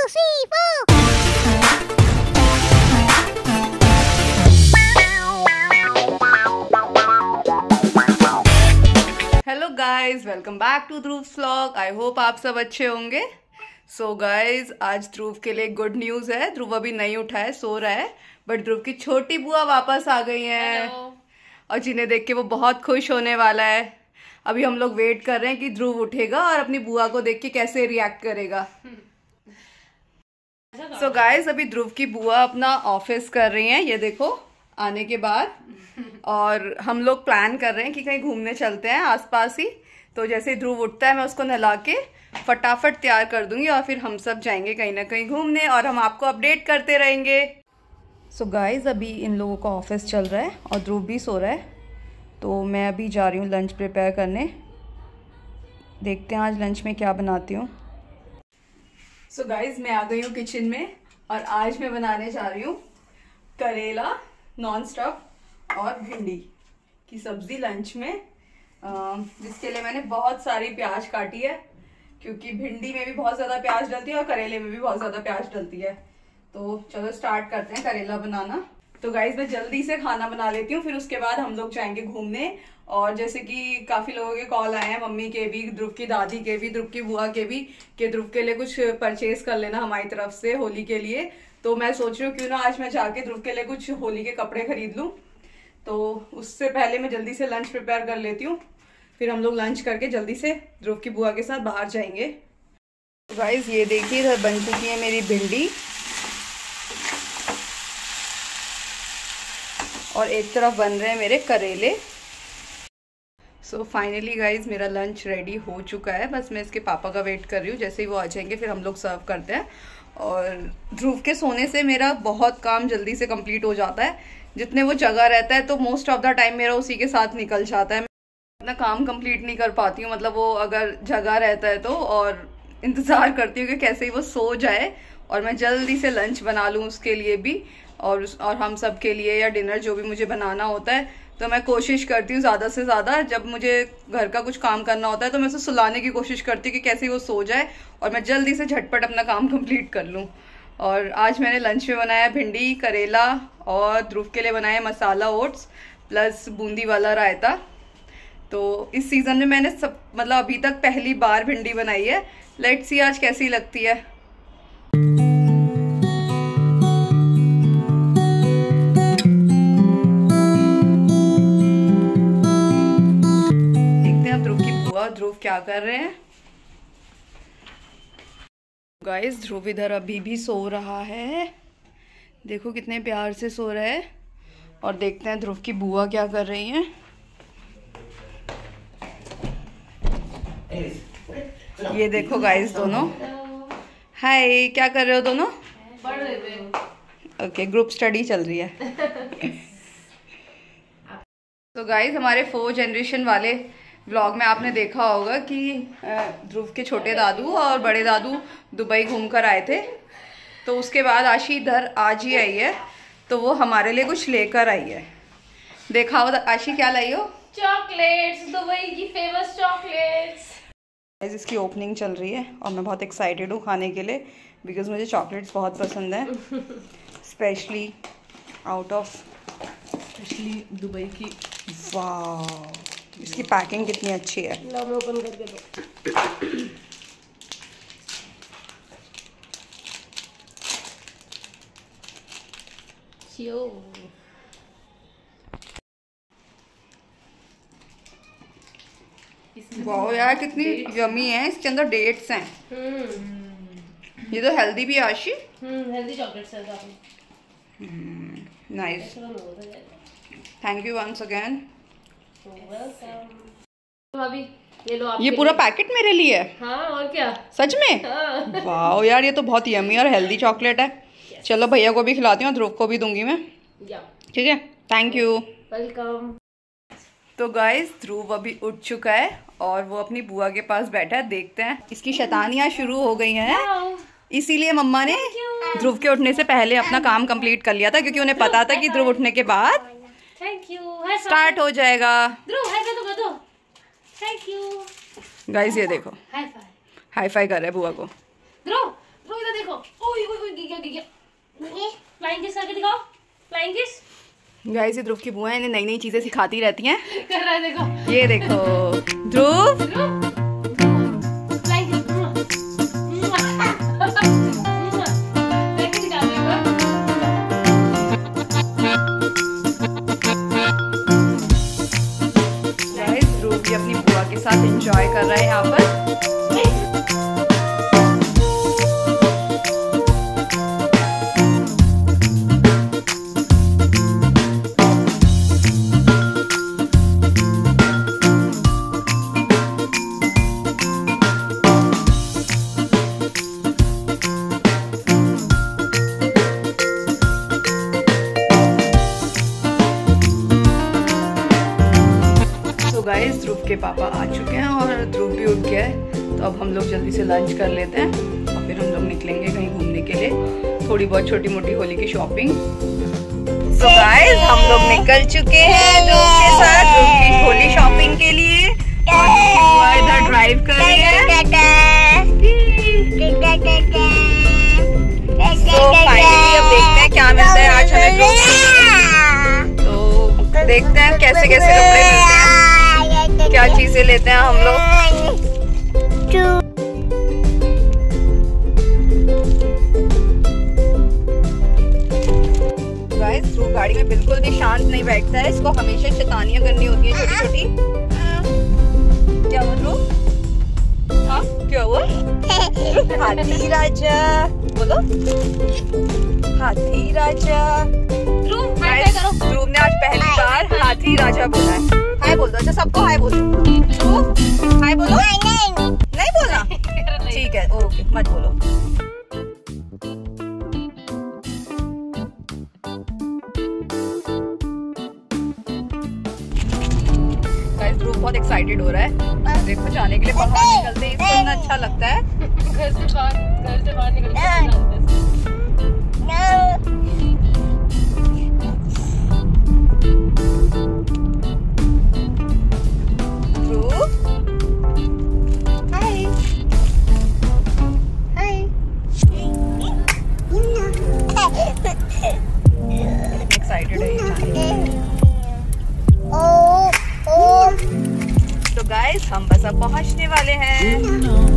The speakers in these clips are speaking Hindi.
3, 4। Hello guys, welcome back to Dhruv's vlog. I hope आप सब अच्छे होंगे। सो गाइज, आज ध्रुव के लिए गुड न्यूज़ है। ध्रुव अभी नहीं उठा है, सो रहा है, बट ध्रुव की छोटी बुआ वापस आ गई हैं और जिन्हें देख के वो बहुत खुश होने वाला है। अभी हम लोग वेट कर रहे हैं कि ध्रुव उठेगा और अपनी बुआ को देख के कैसे रिएक्ट करेगा। सो गाइज, अभी ध्रुव की बुआ अपना ऑफिस कर रही हैं, ये देखो आने के बाद। और हम लोग प्लान कर रहे हैं कि कहीं घूमने चलते हैं आसपास ही। तो जैसे ध्रुव उठता है मैं उसको नहला के फटाफट तैयार कर दूंगी और फिर हम सब जाएंगे कहीं ना कहीं घूमने और हम आपको अपडेट करते रहेंगे। सो गाइज, अभी इन लोगों का ऑफिस चल रहा है और ध्रुव भी सो रहा है, तो मैं अभी जा रही हूँ लंच प्रिपेयर करने। देखते हैं आज लंच में क्या बनाती हूँ। सो गाइज, मैं आ गई हूँ किचन में और आज मैं बनाने जा रही हूँ करेला नॉन स्टफ और भिंडी की सब्जी लंच में, जिसके लिए मैंने बहुत सारी प्याज काटी है, क्योंकि भिंडी में भी बहुत ज़्यादा प्याज डलती है और करेले में भी बहुत ज़्यादा प्याज डलती है। तो चलो स्टार्ट करते हैं करेला बनाना। तो गाइज, मैं जल्दी से खाना बना लेती हूँ, फिर उसके बाद हम लोग जाएंगे घूमने। और जैसे कि काफ़ी लोगों के कॉल आए हैं, मम्मी के भी, ध्रुव की दादी के भी, ध्रुव की बुआ के भी, कि ध्रुव के लिए कुछ परचेज कर लेना हमारी तरफ से होली के लिए। तो मैं सोच रही हूँ क्यों ना आज मैं जाके ध्रुव के लिए कुछ होली के कपड़े खरीद लूँ। तो उससे पहले मैं जल्दी से लंच प्रिपेयर कर लेती हूँ, फिर हम लोग लंच करके जल्दी से ध्रुव की बुआ के साथ बाहर जाएंगे। तो गाइस, ये देखिए इधर बन चुकी है मेरी भिंडी और एक तरफ बन रहे हैं मेरे करेले। सो फाइनली गाइज, मेरा लंच रेडी हो चुका है। बस मैं इसके पापा का वेट कर रही हूँ, जैसे ही वो आ जाएंगे फिर हम लोग सर्व करते हैं। और ध्रुव के सोने से मेरा बहुत काम जल्दी से कंप्लीट हो जाता है। जितने वो जगह रहता है तो मोस्ट ऑफ द टाइम मेरा उसी के साथ निकल जाता है। मैं अपना काम कंप्लीट नहीं कर पाती हूँ, मतलब वो अगर जगह रहता है तो, और इंतज़ार करती हूँ कि कैसे ही वो सो जाए और मैं जल्दी से लंच बना लूँ उसके लिए भी और हम सब के लिए, या डिनर जो भी मुझे बनाना होता है। तो मैं कोशिश करती हूँ ज़्यादा से ज़्यादा, जब मुझे घर का कुछ काम करना होता है तो मैं उसे सुलाने की कोशिश करती हूँ कि कैसे वो सो जाए और मैं जल्दी से झटपट अपना काम कंप्लीट कर लूँ। और आज मैंने लंच में बनाया भिंडी, करेला और ध्रुव के लिए बनाया मसाला ओट्स प्लस बूंदी वाला रायता। तो इस सीज़न में मैंने मतलब अभी तक पहली बार भिंडी बनाई है। लेट्स सी आज कैसी लगती है। ध्रुव क्या कर रहे हैं। गाइस, ध्रुव इधर अभी भी सो रहा है, देखो कितने प्यार से सो रहा है। और देखते हैं ध्रुव की बुआ क्या कर रही हैं। ये देखो गाइस, दोनों हाय, क्या कर रहे हो दोनों? पढ़ रहे थे। ओके, ग्रुप स्टडी चल रही है। तो गाइस, हमारे 4 जनरेशन वाले व्लॉग में आपने देखा होगा कि ध्रुव के छोटे दादू और बड़े दादू दुबई घूमकर आए थे। तो उसके बाद आशी इधर आज ही आई है, तो वो हमारे लिए कुछ लेकर आई है। देखा हो आशी, क्या लाई हो? चॉकलेट्स, दुबई की फेमस चॉकलेट्स। इसकी ओपनिंग चल रही है और मैं बहुत एक्साइटेड हूँ खाने के लिए, बिकॉज मुझे चॉकलेट्स बहुत पसंद है, स्पेशली दुबई की। वाह, इसकी पैकिंग कितनी अच्छी है। लो, मैं ओपन करके दो। वाह यार, कितनी यमी है। इसके अंदर डेट्स हैं। ये तो हेल्दी भी है आशी। हेल्दी चॉकलेट्स है काफी। Nice, thank you once again. भाभी, ये लो आप। ये पूरा पैकेट मेरे लिए है? हाँ, और क्या, सच में? हाँ। वाह यार, ये तो बहुत यमी और हेल्दी चॉकलेट है। चलो भैया को भी खिलाती हूँ, ध्रुव को भी दूंगी मैं। ठीक है, थैंक यू, वेलकम। तो गाइस, ध्रुव अभी उठ चुका है और वो अपनी बुआ के पास बैठा है। देखते हैं, इसकी शैतानियाँ शुरू हो गई हैं। इसीलिए मम्मा ने ध्रुव के उठने से पहले अपना काम कंप्लीट कर लिया था, क्योंकि उन्हें पता था कि ध्रुव उठने के बाद थैंक यू स्टार्ट हो जाएगा। ध्रुव, हाई फाइव तो कर दो। Thank you. गाइस, ये देखो हाई फाइव। हाई फाई कर रहे हैं बुआ को। ध्रुव, ध्रुव इधर देखो। गाइस ये ध्रुव की बुआ है, इन्हें नई नई चीजें सिखाती रहती हैं। कर रहा है देखो। ये देखो ध्रुव। गाइस ध्रुव भी अपनी बुआ के साथ एंजॉय कर रहा है यहाँ पर। गाइस ध्रुव के पापा आ चुके हैं और ध्रुव भी उठ गया है, तो अब हम लोग जल्दी से लंच कर लेते हैं और फिर हम लोग निकलेंगे कहीं घूमने के लिए, थोड़ी बहुत छोटी मोटी होली की शॉपिंग। तो गाइस हम लोग निकल चुके हैं ध्रुव के साथ ध्रुव की होली शॉपिंग के लिए और बुआ इधर ड्राइव कर रही है। तो फाइनली अब देखते हैं क्या मिलता है आज हमें ध्रुव के लिए। तो देखते हैं कैसे कैसे कपड़े मिलते हैं, क्या चीजें लेते हैं हम लोग। गाइस ध्रुव गाड़ी में बिल्कुल भी शांत नहीं बैठता है, इसको हमेशा शैतानियां करनी होती है छोटी छोटी। क्या हुआ ध्रुव? हाँ क्या हुआ? हाथी राजा बोलो, हाथी राजा। ध्रुव ने आज पहली बार हाथी राजा बोला है। हाय बोल दो, अच्छा सबको हाय बोलो। हाय बोलो। नहीं बोलना, ठीक है ओके मत बोलो। ध्रुव बहुत एक्साइटेड हो रहा है, देखो जाने के लिए बाहर निकलते ही इसको इतना अच्छा लगता है। घर से बाहर निकल के एक्साइटेड है। तो गाइस हम बस अब पहुंचने वाले हैं।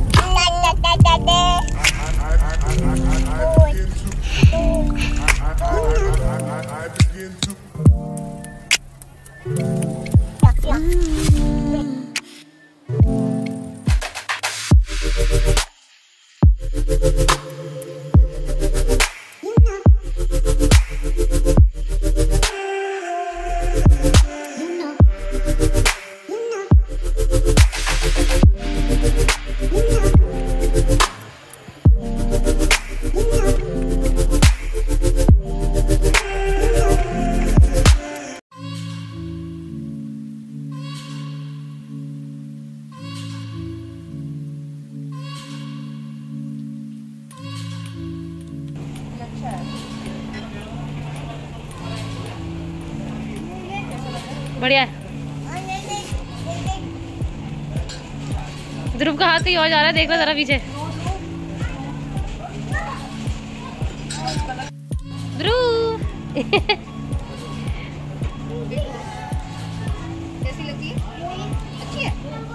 बढ़िया है। ध्रुव का हाथ कहीं और जा रहा है, देख लो जरा पीछे। ध्रुव कैसी लगी? अच्छी है।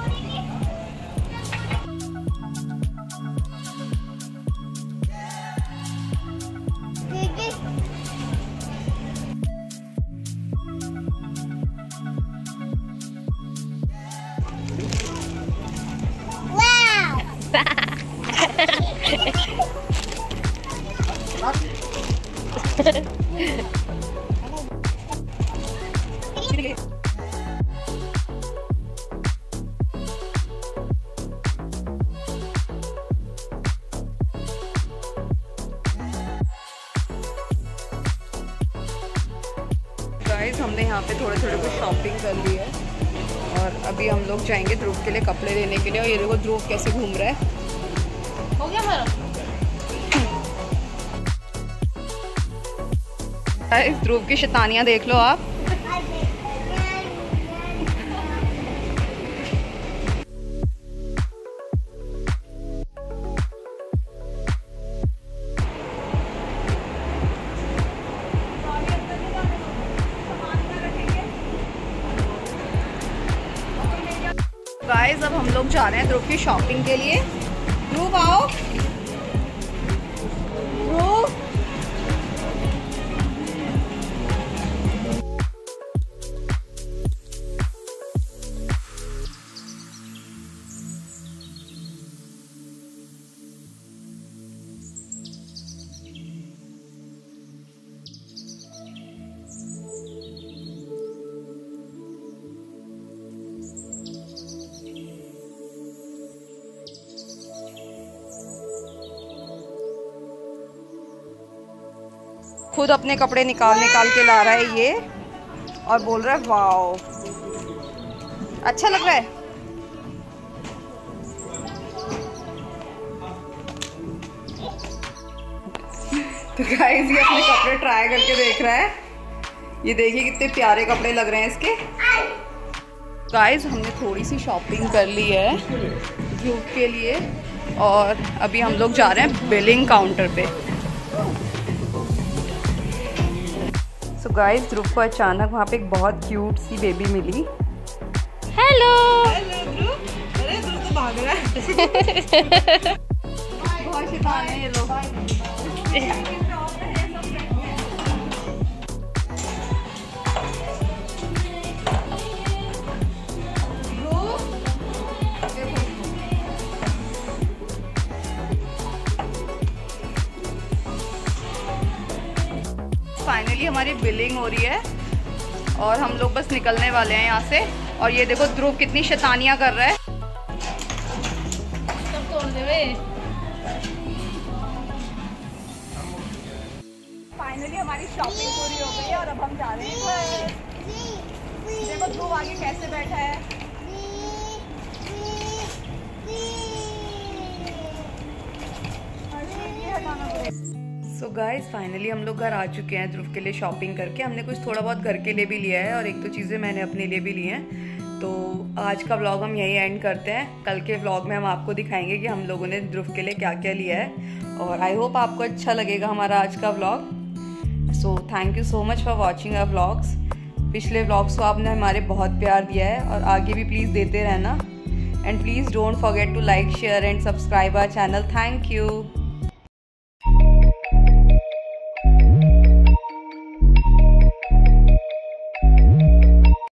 गाइस हमने यहाँ पे थोड़े थोड़े कुछ शॉपिंग कर ली है और अभी हम लोग जाएंगे ध्रुव के लिए कपड़े लेने के लिए। और ये देखो ध्रुव कैसे घूम रहा है। हो गया हमारा। ध्रुव की शैतानियां देख लो आप। हम लोग जा रहे हैं ध्रुव की शॉपिंग के लिए। ध्रुव आओ, ध्रुव। खुद अपने कपड़े निकाल के ला रहा है ये और बोल रहा है वाओ अच्छा लग रहा है। तो गाइस ये अपने कपड़े ट्राई करके देख रहा है। ये देखिए कितने प्यारे कपड़े लग रहे हैं इसके। गाइस हमने थोड़ी सी शॉपिंग कर ली है ध्रुव के लिए और अभी हम लोग जा रहे हैं बिलिंग काउंटर पे। सो गाइस ध्रुव को अचानक वहाँ पे एक बहुत क्यूट सी बेबी मिली। हेलो ध्रुव। अरे ध्रुव तो भाग रहा है। बहुत शैतान है ये लोग। फाइनली हमारी बिलिंग हो रही है और हम लोग बस निकलने वाले हैं यहाँ से। और ये देखो ध्रुव कितनी शैतानियाँ कर रहा है। सब तोड़ दे। फाइनली हमारी शॉपिंग पूरी हो गई है और अब हम जा रहे हैं। देखो ध्रुव आगे कैसे बैठा है। सो गाइस फाइनली हम लोग घर आ चुके हैं ध्रुव के लिए शॉपिंग करके। हमने कुछ थोड़ा बहुत घर के लिए भी लिया है और एक दो चीज़ें मैंने अपने लिए भी ली हैं। तो आज का व्लॉग हम यही एंड करते हैं। कल के व्लॉग में हम आपको दिखाएंगे कि हम लोगों ने ध्रुव के लिए क्या क्या लिया है। और आई होप आपको अच्छा लगेगा हमारा आज का vlog. So thank you so much for watching our vlogs. पिछले व्लॉग्स को आपने हमारे बहुत प्यार दिया है और आगे भी प्लीज़ देते रहना। And please don't forget to like share and subscribe our channel. Thank you.